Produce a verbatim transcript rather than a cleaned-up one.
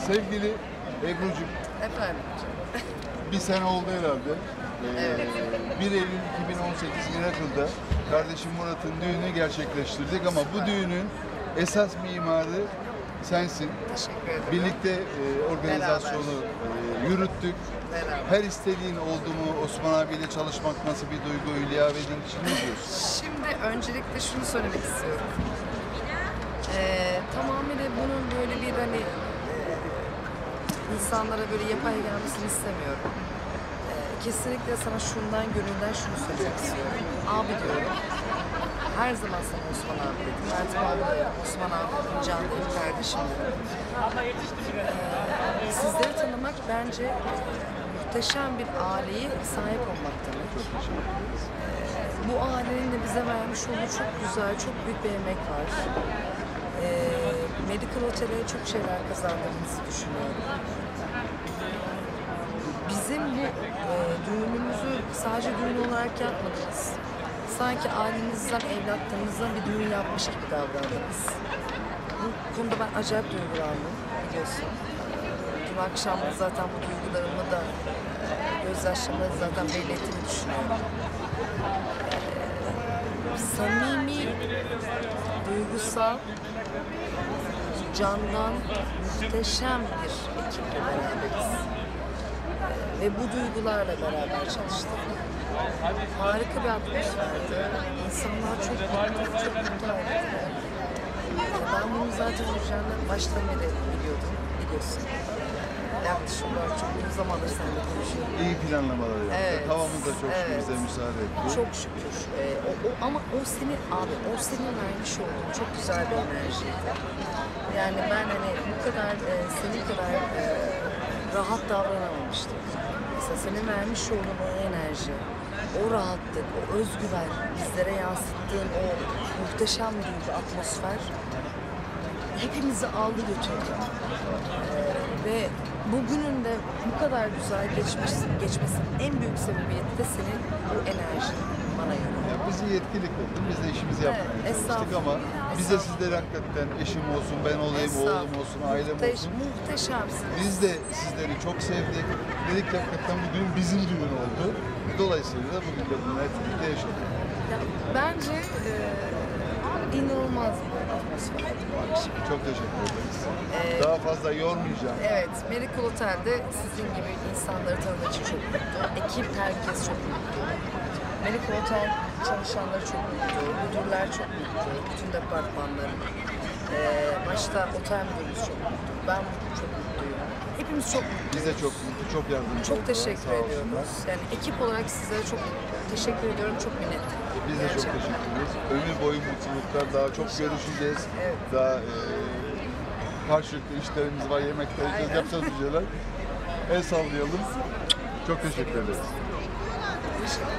Sevgili Ebru'cum, Efendim. bir sene oldu herhalde. Ee, Evet. bir Eylül iki bin on sekiz Miracle'da kardeşim Murat'ın düğünü gerçekleştirdik ama bu düğünün esas mimarı sensin. Teşekkür ederim. Birlikte e, organizasyonu e, yürüttük. Beraber. Her istediğin oldu mu? Osman abiyle çalışmak nasıl bir duygu? Hülya Wedding için ne diyorsun? Şimdi öncelikle şunu söylemek istiyorum. Ee, tamamıyla bunun böyle bir hani e, insanlara böyle yapay gelmesini istemiyorum. Ee, kesinlikle sana şundan gönülden şunu söylemek istiyorum. Abi diyorum. Her zaman sana Osman abi dedim. Mert abi diyorum. Osman abi dedim. Can dedim. Kardeşim dedim. Ee, sizleri tanımak bence muhteşem bir aileye sahip olmak demek. Ee, bu ailenin de bize vermiş olduğu çok güzel, çok büyük bir emek var. Ee, Medical Otel'e çok şeyler kazandığımızı düşünüyorum. Bizim bu e, düğünümüzü sadece düğün olarak yapmadınız. Sanki ailenizden, evlatlarınızdan bir düğün yapmış gibi davrandınız. Bu konuda ben acayip duygulandım, biliyorsun. Dün akşam da zaten bu duygularımı da, e, gözyaşlarımı da zaten belli ettiğimi düşünüyorum. E, samimi, duygusal, candan muhteşem bir ekiple beraberiz. Ve bu duygularla beraber çalıştık. Harika bir atmosferdi. İnsanlar çok mutlu, çok mutlu ayrıldılar. Ben bunu zaten olacağını baştan beri biliyordum, biliyorsun. Yaklaşık olarak çok uzun zamandır seninle konuşuyorum. İyi planlamalar yaptık. Evet, Havamız da çok şükür evet. bize müsaade etti. Çok şükür. Ee, o, o, ama o senin abi, o senin vermiş olduğun çok güzel bir enerjiydi. Yani ben hani bu kadar, e, senin kadar e, rahat davranamamıştım. Mesela senin vermiş olduğun o enerji, o rahatlık, o özgüven, bizlere yansıttığın o muhteşem duygu, atmosfer hepimizi aldı götürdü. Ee, ve bugünün de bu kadar güzel geçmesi, geçmesinin en büyük sebebiyeti de senin bu enerjin bana göre. Ya bizi yetkili kıldın. Biz de işimizi yapmaya Evet, çalıştık estağfurullah. ama bize sizleri hakikaten eşim olsun, ben olayım, oğlum olsun, ailem Muhteş, olsun. muhteşemsiniz. Biz de sizleri çok sevdik. Dedik ki hakikaten bu düğün bizim düğün oldu. Dolayısıyla da bugün de bununla birlikte yaşadık. Ya, bence e, inanılmaz bir atmosferdi bu akşam. Çok teşekkür ederiz. Ee, Daha fazla yormayacağım. Evet, Medical Otel'de sizin gibi insanları tanıdığım için çok mutlu. Ekip, herkes çok mutlu. Medical Otel çalışanları çok mutlu, müdürler çok mutlu, bütün departmanların. Ee, başta otel müdürümüz çok mutlu, ben çok mutluyum. Hepimiz çok mutluyuz. Biz de çok mutlu, çok yardımcı Çok oldular. teşekkür Sağ ediyoruz. olsunlar. Yani ekip olarak sizlere çok teşekkür ediyorum, çok minnettarım. Biz de çok Gerçekten. teşekkür ederiz. Ömür boyu mutluluklar. Daha çok İnşallah. görüşeceğiz. Evet. Daha e, karşılıklı işlerimiz var, yemekler yiyeceğiz, Aynen. yapacağız bir şeyler. El sallayalım. Çok teşekkür ederiz. Teşekkür